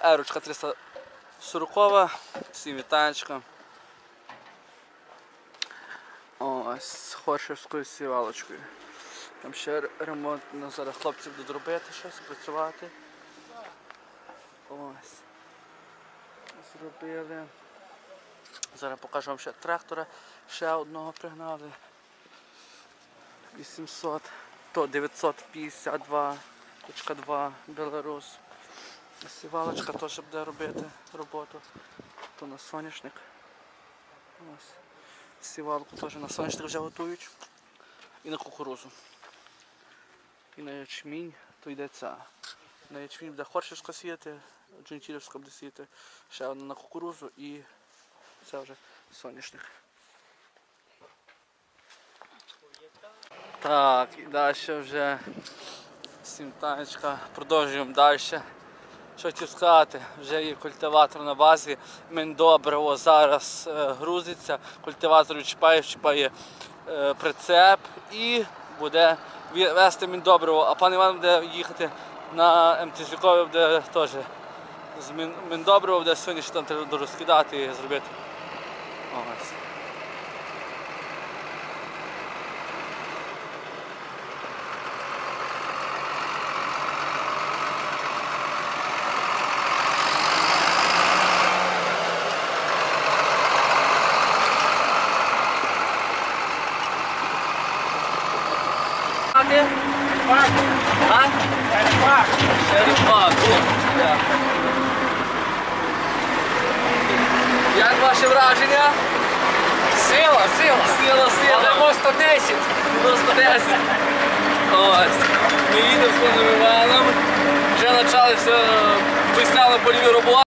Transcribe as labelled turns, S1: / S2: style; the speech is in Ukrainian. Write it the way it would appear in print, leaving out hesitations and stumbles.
S1: Ерочка 340, всім вітанечка. Ось з Хоршевською сівалочкою. Там ще ремонт, зараз хлопці будуть робити щось, працювати. Ось. Зробили. Зараз покажу вам ще трактора, ще одного пригнали. 800, то 952.2 Білорус. Сівалочка теж буде робити роботу. То на соняшник. Ось. Сівалку теж на соняшник вже готують. І на кукурузу. І на ячмінь, то йде ця. На ячмінь буде Хоршевська сіяти, Джентілівська буде сіяти, ще одна на кукурузу і це вже соняшник. Так, і далі вже сімтанечка, продовжуємо далі. Що хотів сказати, вже є культиватор на базі, Міндобриво зараз грузиться, культиватор відчіпає прицеп і буде вести Міндобриво, а пан Іван буде їхати на МТЗ-кові, буде теж з Міндобриво, буде сьогодні ще там треба розкидати і зробити. Ось. Як ваше враження?
S2: Сила! Але 110!
S1: 110. Ось. Ми їдемо з паном Іваном. Вже почалися весняно польові роботи.